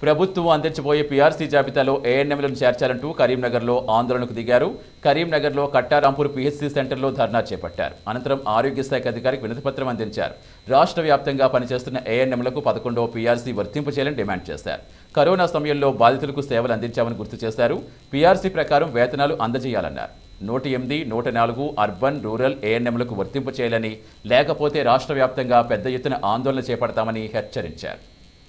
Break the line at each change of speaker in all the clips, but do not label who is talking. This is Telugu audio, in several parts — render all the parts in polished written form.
ప్రభుత్వం అందించబోయే పీఆర్సీ జాబితాలో ఏఎన్ఎంలను చేర్చాలంటూ కరీంనగర్లో ఆందోళనకు దిగారు. కరీంనగర్లో కట్టారాంపూర్ పీహెచ్సీ సెంటర్లో ధర్నా చేపట్టారు. అనంతరం ఆరోగ్య శాఖ అధికారికి వినతిపత్రం అందించారు. రాష్ట్ర వ్యాప్తంగా పనిచేస్తున్న ఏఎన్ఎంలకు 11వ పీఆర్సీ వర్తింపచేయాలని డిమాండ్ చేశారు. కరోనా సమయంలో బాధితులకు సేవలు అందించామని గుర్తు చేశారు. పీఆర్సీ ప్రకారం వేతనాలు అందజేయాలన్నారు. 108, 104 అర్బన్, రూరల్ ఏఎన్ఎంలకు వర్తింపు చేయాలని, లేకపోతే రాష్ట్ర వ్యాప్తంగా పెద్ద ఎత్తున ఆందోళన చేపడతామని హెచ్చరించారు.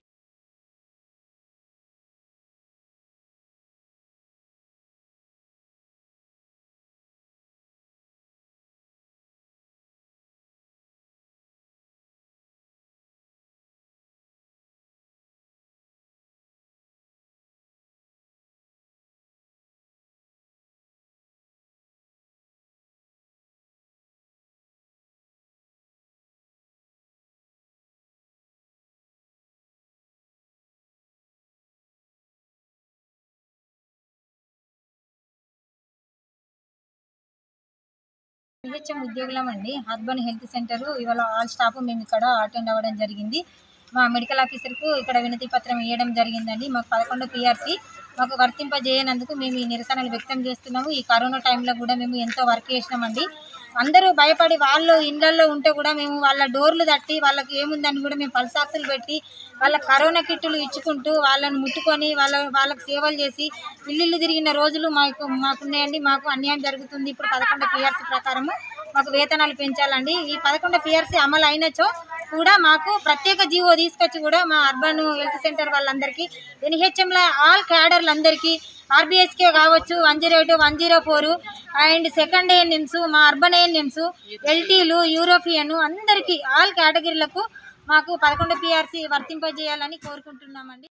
పిహెచ్ఎం ఉద్యోగులమండి. అర్బన్ హెల్త్ సెంటర్ ఇవాళ ఆల్ స్టాఫ్ మేము ఇక్కడ అటెండ్ అవ్వడం జరిగింది. మా మెడికల్ ఆఫీసర్కు ఇక్కడ వినతి పత్రం ఇవ్వడం జరిగిందండి. మాకు 11 పీఆర్సీ మాకు వర్తింపజేయనందుకు మేము ఈ నిరసనలు వ్యక్తం చేస్తున్నాము. ఈ కరోనా టైంలో కూడా మేము ఎంతో వర్క్ చేసినామండి. అందరూ భయపడి వాళ్ళు ఇళ్లలో ఉంటే కూడా మేము వాళ్ళ డోర్లు తట్టి వాళ్ళకి ఏముందని కూడా మేము పల్సాక్సులు పెట్టి వాళ్ళ కరోనా కిట్టులు ఇచ్చుకుంటూ వాళ్ళని ముట్టుకొని వాళ్ళకి సేవలు చేసి ఇల్లు తిరిగిన రోజులు మాకున్నాయండి. మాకు అన్యాయం జరుగుతుంది. ఇప్పుడు 11 పీఆర్సీ ప్రకారము మాకు వేతనాలు పెంచాలండి. ఈ 11 పీఆర్సీ అమలు అయినచో కూడా మాకు ప్రత్యేక జీవో తీసుకొచ్చి కూడా మా అర్బన్ హెల్త్ సెంటర్ వాళ్ళందరికీ, ఎన్హెచ్ఎంల ఆల్ క్యాడర్లందరికీ, ఆర్బీఎస్కే కావచ్చు, 108, 104 అండ్ సెకండ్ ఏఎన్ఎంస్, మా అర్బన్ ఏఎన్ఎంస్, ఎల్టీలు, యూరోపియన్ అందరికీ ఆల్ కేటగిరీలకు మాకు 11 పీఆర్సీ వర్తింపజేయాలని కోరుకుంటున్నామండి.